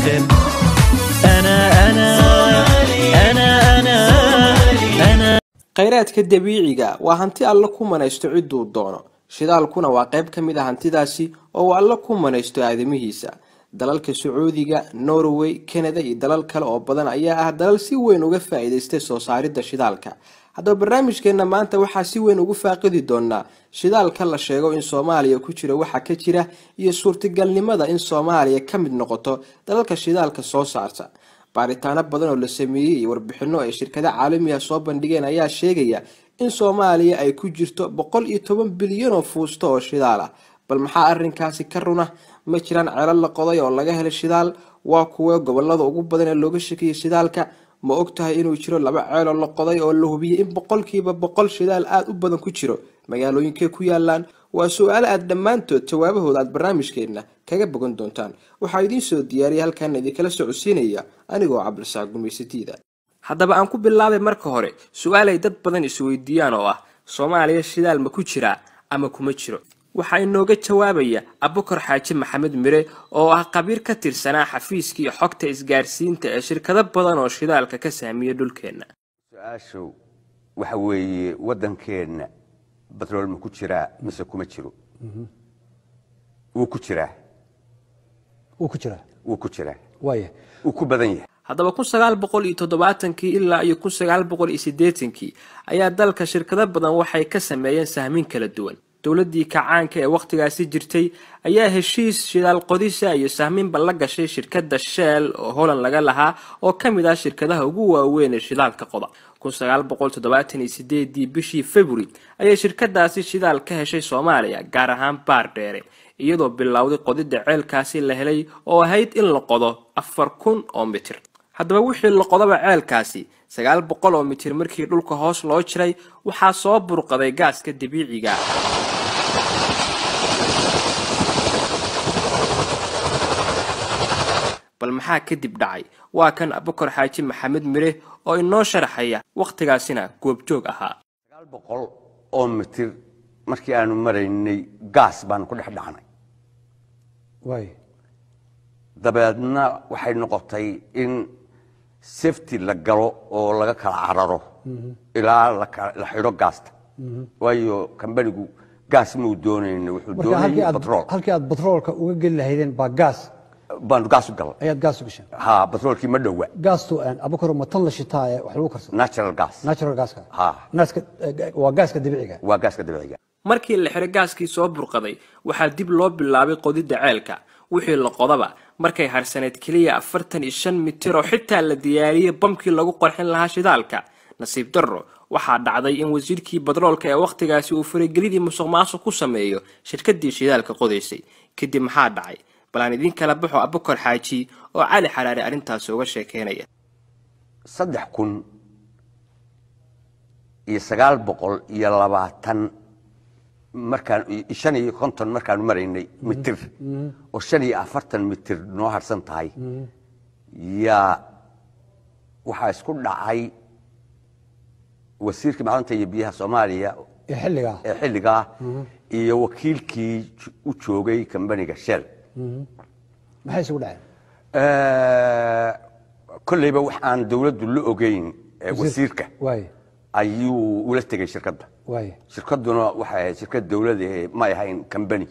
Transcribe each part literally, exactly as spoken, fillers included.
آخر أنا أنا أنا أنا أنا khayraadka dabiiciga waa hanti alla ku manaysto ciduu doono shidaalkuna waa qayb ka mid ah hantidaasi oo alla ku manaysto aadamihiisa dalalka Sacuudiga Norway Canada iyo dalal kale oo badan ayaa ah dalal si weyn uga faa'iideystay soo saaridda shidaalka haddaba barnaamijkeena maanta waxaa si weyn ugu faaqidi doonaa shidaalka la sheego in Soomaaliya ku jira waxa ka jira iyo suurtagalnimada in Soomaaliya ka mid noqoto dalalka shidaalka soo saarta baaritaano badan oo la sameeyay iyo warbixino ay shirkadaha caalamiga soo bandhigeen ayaa sheegaya in Soomaaliya ay ku jirto boqol iyo toban bilyan oo fuusto oo shidaal ah bal maxaa arrinkaasi ka runa ma jiraan ceelal la qoday oo laga helay shidaal waa kuwa gobolada ugu badan ee looga shaqeeyay shidaalka ma ogtahay inuu jiro laba ceel oo la qoday oo la hubiyay in boqolkiiba boqol shidaal aad u badan ku jiro magaalooyinka ku yaalaan waa su'aal aad dhamaantood jawaabahooda aad barnaamijkeena kaga bogan doontaan waxa idin soo diyaariyay halkan idin kala socodsiinaya anigoo Cabdirasaaq Gumeysatiida haddaba aan ku bilaabay marka hore su'aal ay dad badan isweydiiyaan oo ah Soomaaliya shidaal ma ku jira ama kuma jiro waxa inooga jawaabaya Abukar Xaaji Maxamed Mire oo ah qabiir ka tirsanaa xafiiskii xogta isgaarsiinta ee shirkado badan oo shidaalka ka saamiya dhulkeena su'aashu waxa weeye wadankeena batrool ma ku jira mise kuma jiro wuu ku jira wuu ku jira wuu ku jira waaye wuu ku badan yahay haddaba kun sagaal boqol iyo toddobaatan-kii ilaa iyo kun sagaal boqol iyo siddeetan-kii ayaa dalka shirkado badan waxay ka sameeyeen sahmin kala duwan dawladdii kacaanka ee waqtigaasi jirtay ayaa heshiis shidaal qodisa iyo sahminba la gashay shirkadda Shell oo Holland laga lahaa oo ka mid ah shirkadaha ugu waaweyn ee shidaalka qoda kun sagaal boqol toddobaatan iyo siddeed bishii February ayay shirkadaasi shidaal ka heshay Soomaaliya gaar ahaan Baardheere iyadoo bilowday qodida ceelkaasi la helay oo ahayd in la qodo afar kun oo mitir haddaba wixii la qodaba ceelkaasi sagaal boqol oo mitir markii dhulka hoos loo jiray waxaa soo burqaday gaaska dabiiciga bal maxaa kadib dhacay waa kan Abukar Xaaji Maxamed Mire oo inoo sharaxaya waqtigaasina goob joog ahaa sagaal boqol oo mitir markii aanu maraynay gaas baan ku dhex dhacnay way dabeedna waxay noqotay in safety la galo oo laga kala cararo ilaa la xidho gaasta waayo kambanigu gaas ma uu doonayna wuxuu doonayay batrool halkii aad batroolka uga geli lahaydeen baa gaas baan gaas u galay ayaad gaas u gashay ha batroolkii ma dhawa gaastu aan Abukar ma tan la shitaa wax lagu karsado natural gas natural gas ha naaska waa gaaska dabiiciga waa gaaska dabiiciga markii la xiray gaaskii soo burqaday waxaa dib loo bilaabay qodida ceelka wixii la qodaba markay harsaneed kaliya afartan iyo shan mitir oo xitaa la diyaariyay bamkii lagu qorxin lahaa shidaalka nasiib darro waxaa dhacday in wasiirkii batroolka ee waqtigaasi uu faragelidii musuqmaasuq ku sameeyo shirkadii shidaalka qodaysay kadib maxaa dhacay balaan idin kala baxo Abukar Xaaji oo Cali Xaraare arintaas uga sheekeynaya saddex kun iyo sagaal boqol iyo labaatan markaan shan iyo konton markaan maraynay mitir oo shan iyo afartan mitir noo harsan tahay yaa waxaa isku dhacay wasiirka macdanta iyo biyaha Soomaaliya ee xilliga ee xilliga iyo wakiilkii u joogay kambaniga Shell maxay isugu dhaceen ee kullayba waxaan dawladdu la ogeyn wasiirka way ayuu ula tagay shirkadda way shirkaduna waxay shirkad dawladeed ma ahayn kambani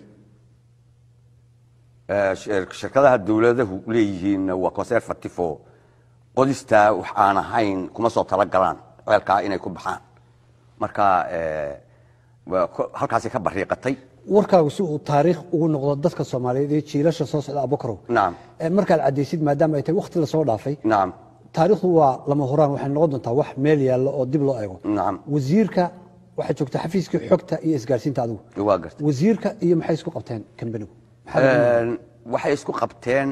ee shirkadaha dawladahu leeyihiin waa conservative oo qodista waxaan ahayn kuma soo tala galaan ceelka inay ku baxaan marka ee halkaas ka bariiqatay warkaagu si uu taariikh ugu noqdo dadka Soomaaliyeed ee jiilasha soo socda Abukar naam marka la cadeeysid maadaama ay tahay waqti la soo dhaafay naam taariikhdu waa lama horaan waxay noqon doontaa wax meel yaalo oo dib loo eego naam wasiirka waxa joogta xafiiskii xogta iyo isgaarsiinta adigu waa gartay wasiirka iyo maxay isku qabteen kambanigu ee waxay isku qabteen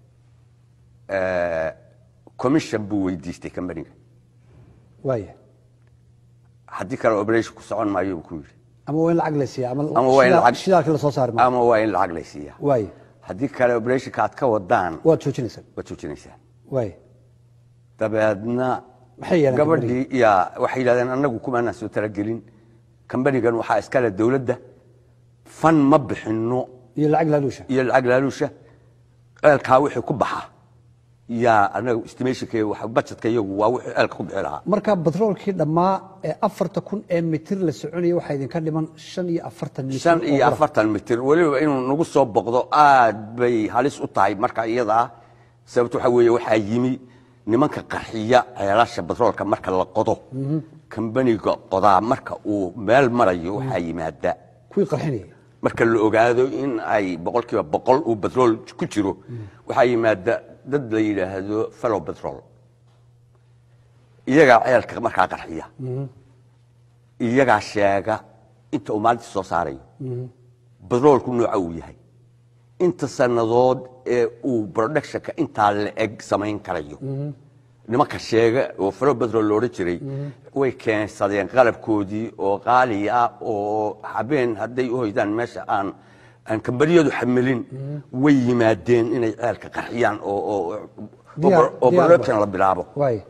ee commission buu weydiistay kambaniga way haddii kale operation ku socon maayo ku yiri ama waa in lacag la siiyaa ama waa in lacag shidaalka la soo saaro ama waa in lacag la siiyaa way haddii kale operation ka aad ka wadaan waad joojinaysaa waad joojinaysaa way dabeedna maxay yeelan gabadhii ya waxay yiraahdeen anagu kuma aan soo talagelin kambanigan waxa iska leh dawladda fan ma bixino iyo lacag laaluusha iyo lacag laaluusha ceelka wixii ku baxa yaa anagu estimation-ka waxa budget-ka iyagu waa wixii ceelka ku bixi lahaa marka batroolkii dhammaa ee afarta kun ee mitir la soconayay waxaa idinka dhiman shan iyo afartan mitir shan iyo afartan mitir weliba inuu nagu soo boqdo aad bay halis u tahay marka iyada ah sababto waxa weeye waxaa yimi nimanka qarxiya ceelasha batroolka marka la qodo kambaniga qodaa marka uu meel marayo waxaa yimaada kuwii qarxinayay marka la ogaado in ay boqolkiiba boqol uu batrool ku jiro waxaa yimaada dad la yidhaahdo fellow batrool iyagaa ceelka markaa qarxiya iyagaa sheega inta uu maalintii soo saarayo batroolku nooca uu yahay inta sannadood ee uu productionka intaa la eg samayn karayo nimanka sheega oo fellow batrool loodhan jiray way keensadeen qalabkoodii oo qaali ah oo habeen hadday u hoydaan meesha aan aan kambaniyadu xamilin way yimaadeen inay ceelka qarxiyaan oo oo oo production la bilaabo way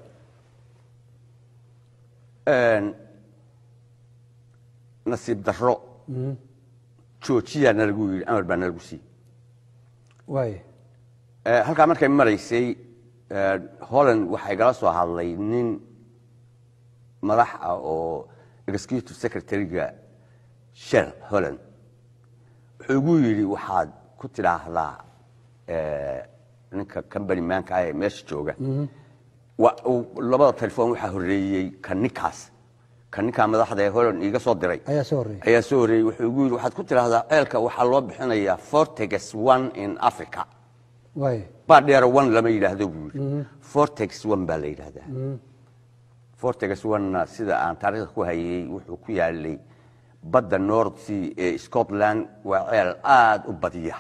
een nasiib darro joojiya nalagu yiri amar baa nalagu sii way ee halka markay maraysay Holland waxay gala soo hadlay nin madax ah oo executive secretary-ga Shell Holland wuxuu yiri waxaad ku tiraahdaa ee ninka company man-ka ay meesha jooga wa labada telefoon waxa horeeyay kanikaas kanika madaxda ee Holland iga soo diray ayaa soo horeeyay ayaa soo horeeyay wuxuu yiri waxaad ku tiraahdaa ceelka waxa loo bixinayaa Vortex one in Africa way baadheer one lama yiraahdo Vortex one baa la yiraahdaa Vortex one sida aan taariikhda ku hayay wuxuu ku yaalay badda North Sea ee Scotland waa ceel aad u badiya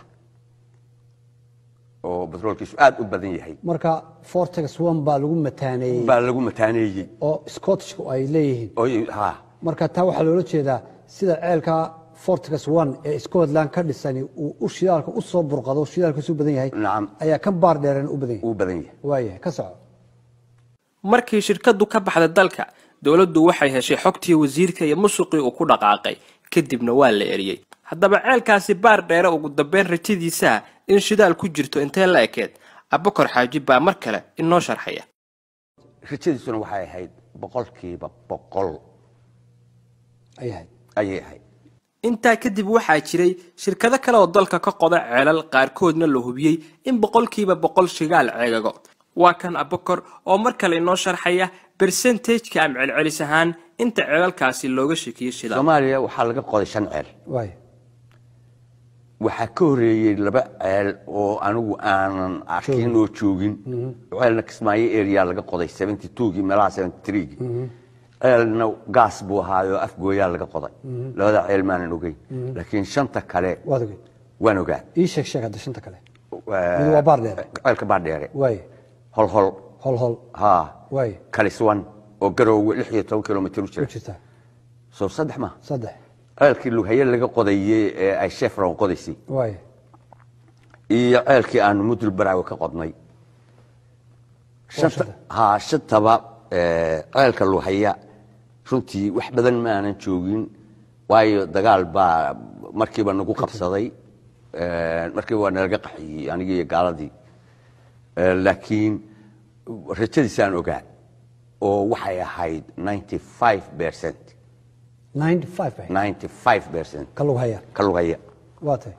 oo batroolkiisu aad u badan yahay marka Vortex one baa lagu mataaneeyay baa lagu mataaneeyay oo Scottishku ay leeyihiin oo ha marka taa waxa loola jeedaa sida ceelka Vortex one ee Scotland ka dhisani uu u shidaalka u soo burqado shidaalka soo badan yahay ayaa kan baar dheeran u badan yahay u badan yahay waaye ka soco markii shirkadu ka baxday dalka dawladdu waxay heshay xogtii wasiirka iyo musuqii uu ku dhaqaaqay kadibna waa la eriyay haddaba ceelkaasi baar dheere ugu dambeyn rajadiisa in shidaal ku jirto intee la ekeed Abukar Xaaji baa mar kale inoo sharxaya rajadiisuna waxay ahayd boqolkiiba boqol ayay ayay inta kadib waxaa jiray shirkado kale oo dalka ka qoda ceelal qaarkoodna la hubiyay in boqolkiiba boqol shigaal ceegago waa kan Abukar oo mar kale inoo sharxaya percentage-ka am celcelis ahaan inta ceelalkaasi looga shaqeeyay shidaal Soomaaliya waxa laga qoday shan ceel way waxa ka horeeyay laba ceel oo anigu aanan arkin oo joogin ceelna Kismaayo area laga qoday seventy-two-gii meelaha seventy-three-gii ceelna gaas buu ahaayo afgooyaa laga qoday labada ceel maanan ogeyn laakiin shanta kale waad ogeyn waan ogaa ii sheeg sheeg hadda shanta kale mid waa baar dheere ceelka baar dheere way hol hol hol hol ha way kaliswan oo garoowe lix iyo toban kilomitir u u jira jirta soo saddex ma saddex ceelkii lughaye laga qodayay ee ay Chevron qodaysay way iyo ceelkii aan mudul baraawe ka qodnay shanta ha shantaba ee ceelka lughaye runtii wax badan ma aanan joogin waayo dagaal baa markiiba nagu qabsaday ee markii waa naga qaxiyay aniga iyo gaaladii laakiin rajadiisaan ogaa oo waxay ahayd ninety-five percent ninety-five ninety-five percent ka lagu haya ka lugaya waatay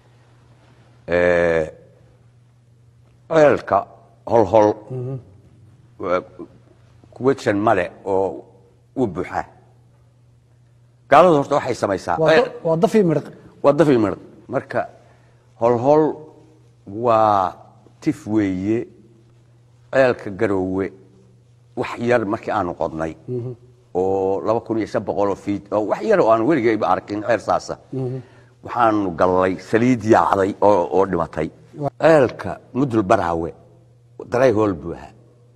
ee ceelka hol hol question male oo u buuxa gaaladu horta waxay samaysaa waa dafi mirq waa dafi mirq marka hol hol waa tif weeye ceelka garoowe wax yar markii aanu qodnay oo laba kun iyo shan boqol oo feet oo wax yar oo aan weligayba arkin ceel saasa waxaanu galay saliid yaacday oo oo dhimatay ceelka mudul baraawe daray hool buuxa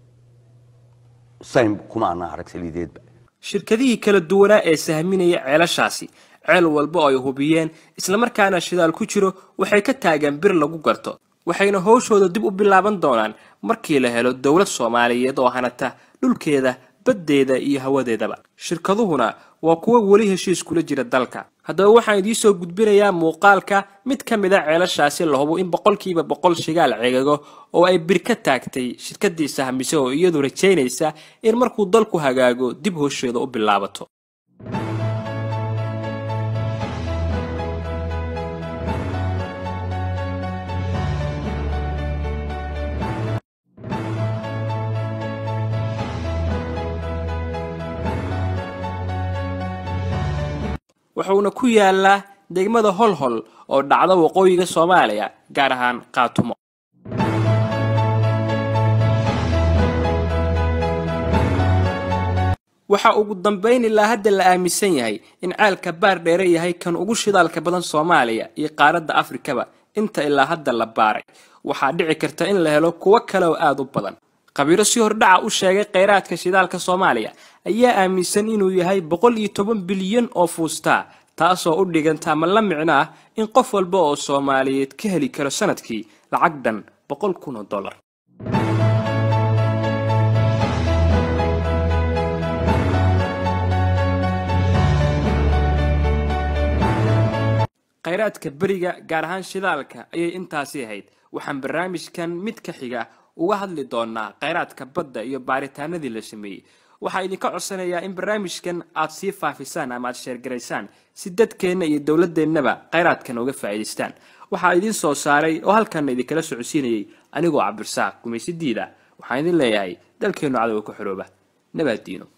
sayn kuma ana arag saliideedba shirkadihii kala duwanaa ee sahminaya ceelashaasi ceel walba oo ay hubiyeen isla markaana shidaal ku jiro waxay ka taagan bir lagu garto waxayna hawshooda dib u bilaaban doonaan markii la helo dawlad Soomaaliyeed oo hanata dhulkeeda baddeeda iyo hawadeedaba. shirkaduhuna waa kuwa weli heshiis kula jira dalka. haddaba waxaan idiin soo gudbinayaa muuqaalka mid ka mid ah ceelashaasi la hubo in boqolkiiba boqol shidaal ceegago oo ay bir ka taagtay shirkadii sahmise oo iyadu rajaynaysa in markuu dalku hagaago dib howsheeda u bilaabato. wuxuuna ku yaalaa degmada Holhol oo dhacda waqooyiga Soomaaliya gaar ahaan Qaatumo. waxa ugu dambeyn ilaa hadda la aaminsan yahay in ceelka Baardheere yahay kan ugu shidaalka badan Soomaaliya iyo qaaradda Afrikaba inta ilaa hadda la baaray. waxaa dhici karta in la helo kuwa kale oo aad u badan. qabiiro si hordhaca u sheegay kheyraadka shidaalka Soomaaliya ayaa aaminsan inuu yahay boqol iyo toban bilyan oo fuusta, taasoo u dhiganta ma la micno ah in qof walba oo Soomaaliyeed ka heli karo sanadkii lacag dhan boqol kun oo dollar. kheyraadka bariga gaar ahaan shidaalka ayay intaasi ahayd. waxaan barnaamijkan mid ka xiga uga hadli doonaa kheyraadka badda iyo baaritaanadii la sameeyay. waxaa idinka codsanayaa in barnaamijkan aad sii faafisaan ama aad sheer garaysaan si dadkeena iyo dawladeennaba kheyraadkan uga faa'iideystaan. waxaa idin soo saaray oo halkan idinkala socodsiinayay anigoo Cabdirasaaq Gumaysidiida. waxaan idin leeyahay dalkeenu cadawga ku xirooba. nabad diino.